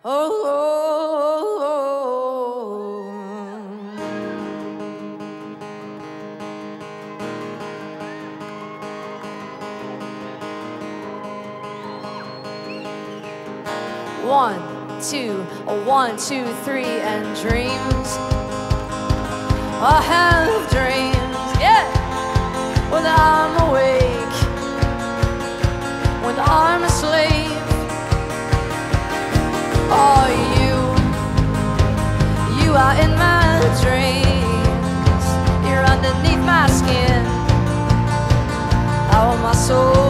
1, 2, 1, 2, 3, and dreams. I have dreams, yeah. When I'm awake, when I'm asleep. Oh, you are in my dreams. You're underneath my skin. How my soul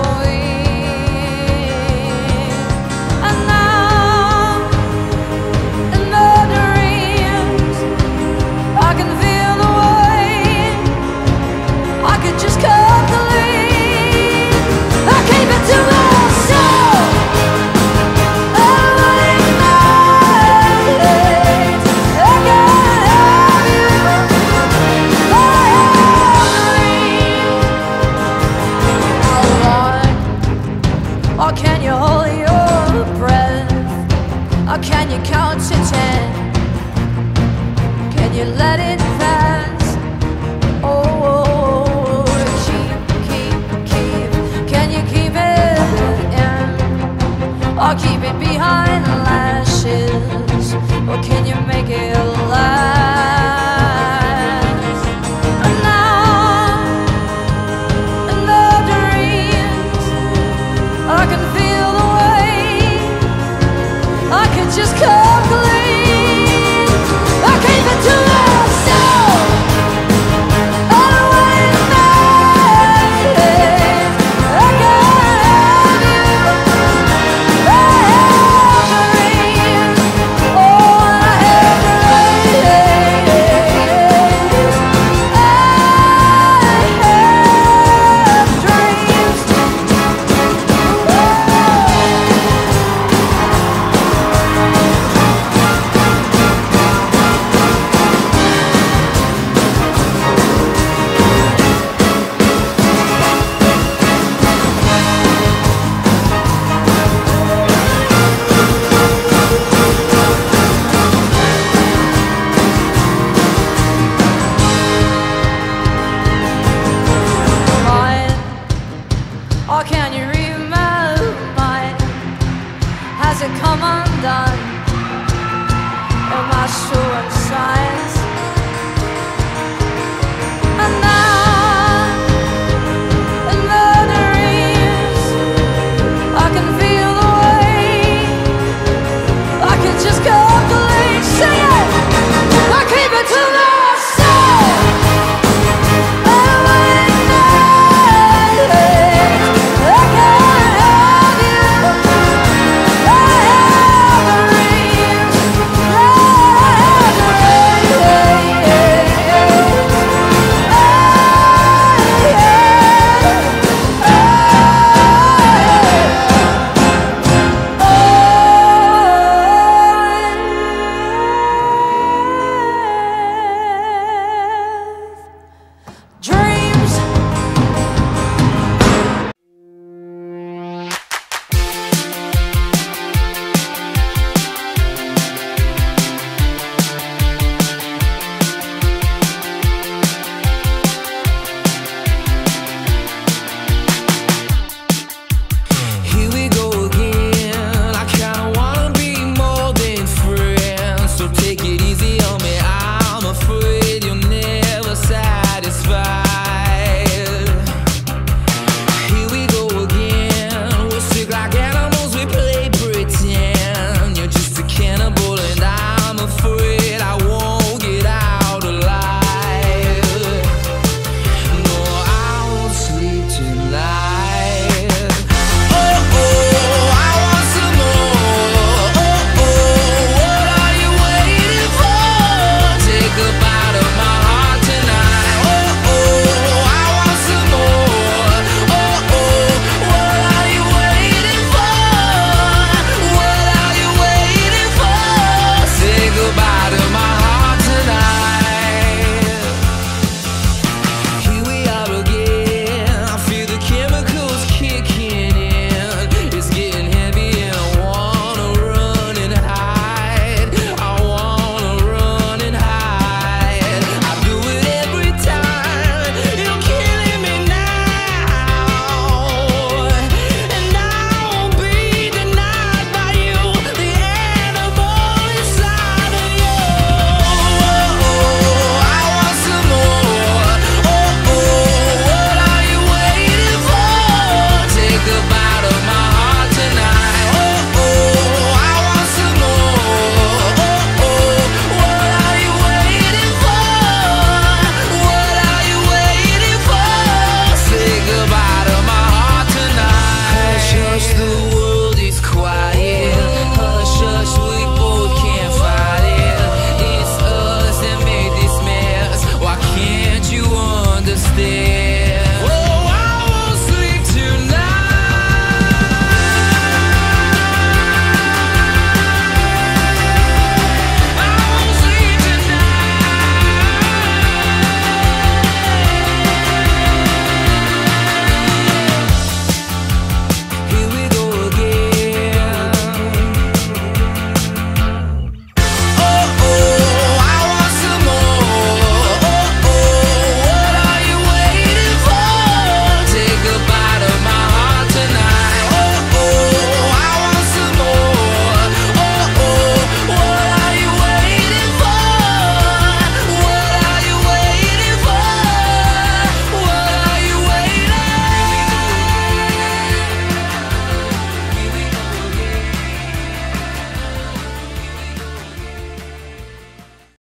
can you count to 10? Can you let it pass? Oh, keep. Can you keep it in? Or keep it behind lashes? Or can you make it last? And now, in the dreams, I can feel the I could just come clean. I came into myself. All the way in days. I can't have you. I have dreams. Oh, I have dreams. Or can you read my mind? Has it come undone? Am I showing signs? And now